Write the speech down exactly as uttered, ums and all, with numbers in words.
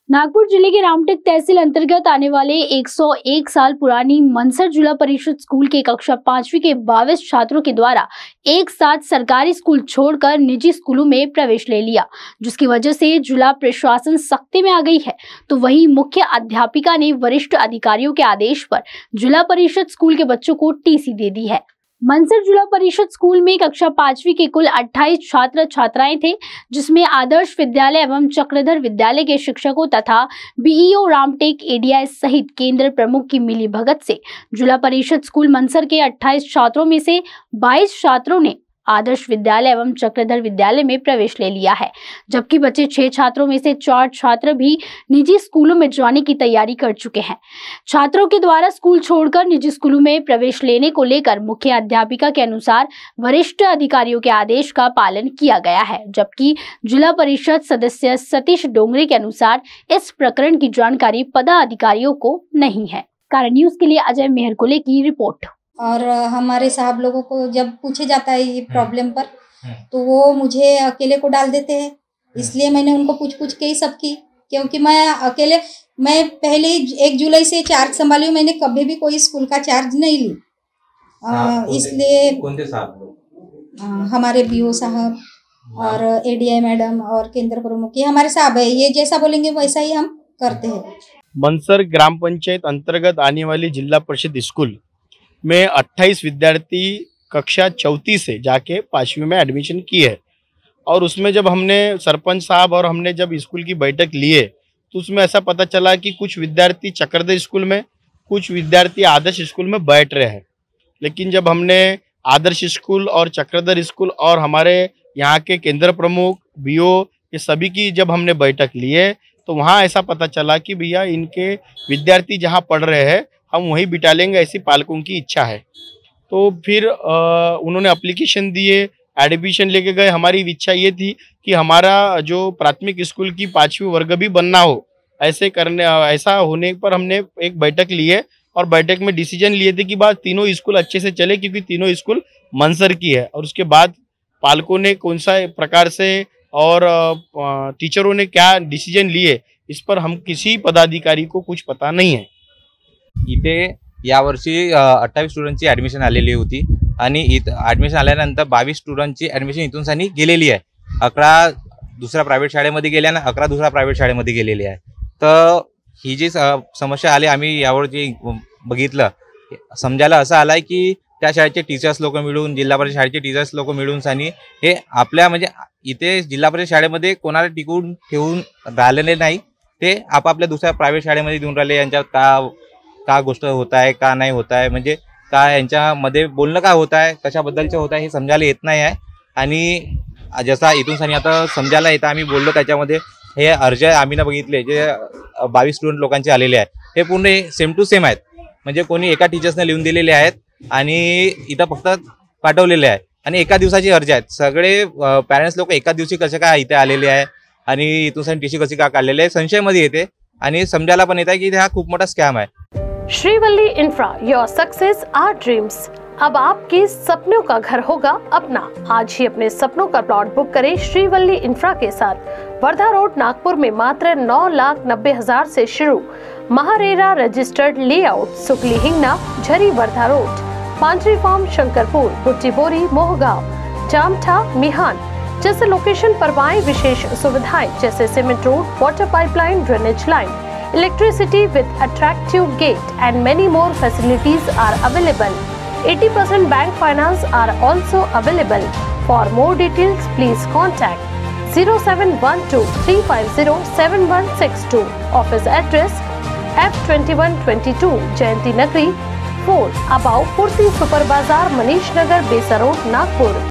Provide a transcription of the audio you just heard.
नागपुर जिले के रामटेक तहसील अंतर्गत आने वाले एक सौ एक साल पुरानी मनसर जिला परिषद स्कूल के कक्षा पांचवी के बाईस छात्रों के द्वारा एक साथ सरकारी स्कूल छोड़कर निजी स्कूलों में प्रवेश ले लिया, जिसकी वजह से जिला प्रशासन सख्ती में आ गई है। तो वहीं मुख्य अध्यापिका ने वरिष्ठ अधिकारियों के आदेश पर जिला परिषद स्कूल के बच्चों को टीसी दे दी है। मनसर जिला परिषद स्कूल में कक्षा पांचवी के कुल अट्ठाईस छात्र छात्राएं थे, जिसमें आदर्श विद्यालय एवं चक्रधर विद्यालय के शिक्षकों तथा बीईओ रामटेक एडीआई सहित केंद्र प्रमुख की मिली भगत से जिला परिषद स्कूल मनसर के अट्ठाईस छात्रों में से बाईस छात्रों ने आदर्श विद्यालय एवं चक्रधर विद्यालय में प्रवेश ले लिया है, जबकि बचे छह छात्रों में से चार छात्र भी निजी स्कूलों में जाने की तैयारी कर चुके हैं। छात्रों के द्वारा स्कूल छोड़कर निजी स्कूलों में प्रवेश लेने को लेकर मुख्य अध्यापिका के अनुसार वरिष्ठ अधिकारियों के आदेश का पालन किया गया है, जबकि जिला परिषद सदस्य सतीश डोंगरे के अनुसार इस प्रकरण की जानकारी पदाधिकारियों को नहीं है। कारण न्यूज के लिए अजय मेहरकुले की रिपोर्ट। और हमारे साहब लोगों को जब पूछे जाता है ये प्रॉब्लम पर, तो वो मुझे अकेले को डाल देते हैं, इसलिए मैंने उनको पूछ पूछ के ही सब की, क्योंकि मैं अकेले मैं पहले ही एक जुलाई से चार्ज संभाली हूँ, मैंने कभी भी कोई स्कूल का चार्ज नहीं ली। इसलिए कौन थे साहब लोग? हमारे बीओ साहब और एडीआई मैडम और केंद्र प्रमुख, ये हमारे साहब है, ये जैसा बोलेंगे वैसा ही हम करते हैं। मनसर ग्राम पंचायत अंतर्गत आने वाली जिला परिषद स्कूल में अट्ठाईस विद्यार्थी कक्षा चौथी से जाके पांचवी में एडमिशन किए है, और उसमें जब हमने सरपंच साहब और हमने जब स्कूल की बैठक लिए तो उसमें ऐसा पता चला कि कुछ विद्यार्थी चक्रधर स्कूल में, कुछ विद्यार्थी आदर्श स्कूल में बैठ रहे हैं। लेकिन जब हमने आदर्श स्कूल और चक्रधर स्कूल और हमारे यहाँ के केंद्र प्रमुख बीओ ये सभी की जब हमने बैठक लिए तो वहाँ ऐसा पता चला कि भैया इनके विद्यार्थी जहाँ पढ़ रहे हैं हम वहीं बिठा लेंगे, ऐसी पालकों की इच्छा है। तो फिर आ, उन्होंने एप्लीकेशन दिए, एडमिशन लेके गए। हमारी इच्छा ये थी कि हमारा जो प्राथमिक स्कूल की पाँचवीं वर्ग भी बनना हो, ऐसे करने ऐसा होने पर हमने एक बैठक ली है, और बैठक में डिसीजन लिए थे कि बाद तीनों स्कूल अच्छे से चले, क्योंकि तीनों स्कूल मनसर की है। और उसके बाद पालकों ने कौन सा प्रकार से और टीचरों ने क्या डिसीजन लिए, इस पर हम किसी पदाधिकारी को कुछ पता नहीं है। इथे यावर्षी अठ्ठावीस स्टुडंटची ॲडमिशन आलेली होती आणि इथं ॲडमिशन आल्यानंतर बावीस स्टुडंटची ॲडमिशन इथून सानी गेलेली आहे। अकरा दुसऱ्या प्रायव्हेट शाळेमध्ये गेल्या आणि अकरा दुसऱ्या प्रायव्हेट शाळेमध्ये गेलेली आहे। तर ही जी समस्या आली, आम्ही यावर जे बघितलं, समजायला असं आलाय की त्या शाळेचे टीचर्स लोक मिळून, जिल्हा परिषद शाळेचे टीचर्स लोक मिळून सानी हे आपल्या म्हणजे इथे जिल्हा परिषद शाळेमध्ये कोणाला टिकवून ठेवून राहिलेले नाही, ते आपापल्या दुसऱ्या प्रायव्हेट शाळेमध्ये देऊन राहिले। यांच्यात का का गोष्ट होत आहे, का नाही होत आहे, म्हणजे काय यांच्यामध्ये बोलणं काय होत आहे, कशाबद्दलचं होत आहे हे समजायला येत नाही आहे। आणि जसा इथून सानी आता समजायला येतं, आम्ही बोललो त्याच्यामध्ये हे अर्ज आम्ही ना बघितले जे बावीस स्टुडंट लोकांचे आलेले आहेत, हे पूर्ण सेम टू सेम आहेत, म्हणजे कोणी एका टीचर्सने लिहून दिलेले आहेत आणि इथं फक्त पाठवलेले आहे, आणि एका दिवसाची अर्ज आहेत। सगळे पॅरेंट्स लोक एका दिवशी कसे काय इथे आलेले आहे आणि इथून सानी टीसी कशी का काढलेले आहे संशयमध्ये येते, आणि समजायला पण येत आहे की हा खूप मोठा स्कॅम आहे। Shrivalli infra, your success our dreams. अब आपके सपनों का घर होगा अपना। आज ही अपने सपनों का प्लॉट बुक करें श्रीवल्ली इंफ्रा के साथ। वर्धा रोड नागपुर में मात्र नौ लाख नब्बे हजार से शुरू। MahaRERA registered layout, Sukli Hingna, Jhari Wardha road, पांचवी फार्म, शंकरपुर, बुट्टीबोरी, मोहगांव, जामठा, मिहान जैसे लोकेशन पर पाएं विशेष सुविधाएं जैसे cement road, water pipeline, drainage line, electricity with attractive gate and many more facilities are available. eighty percent bank finance are also available. For more details, please contact zero seven one two three five zero seven one six two. Office address F twenty-one twenty-two Jayanti Nagri, four above Purti Super Bazaar, Manish Nagar, Besa Road, Nagpur.